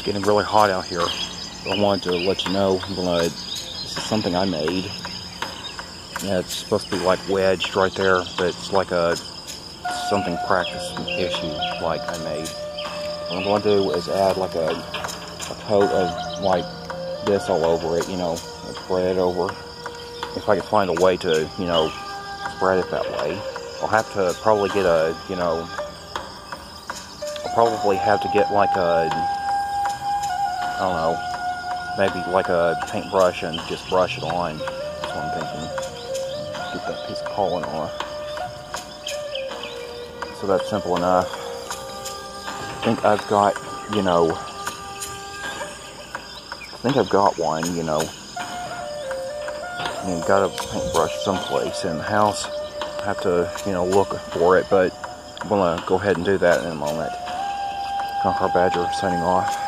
getting really hot out here. So I wanted to let you know, this is something I made. Yeah, it's supposed to be like wedged right there, but it's like something practice issue like I made. What I'm going to do is add like a coat of like this all over it, you know, spread it over. If I can find a way to, you know, spread it that way. I'll have to probably get a, you know, I'll probably have to get like a, I don't know, maybe like a paintbrush and just brush it on. That's what I'm thinking. Get that piece of pollen off. So that's simple enough. I think I've got, you know, one, you know. And got a paintbrush someplace in the house. I have to, you know, look for it, but I'm gonna go ahead and do that in a moment. Conqueror Badger signing off.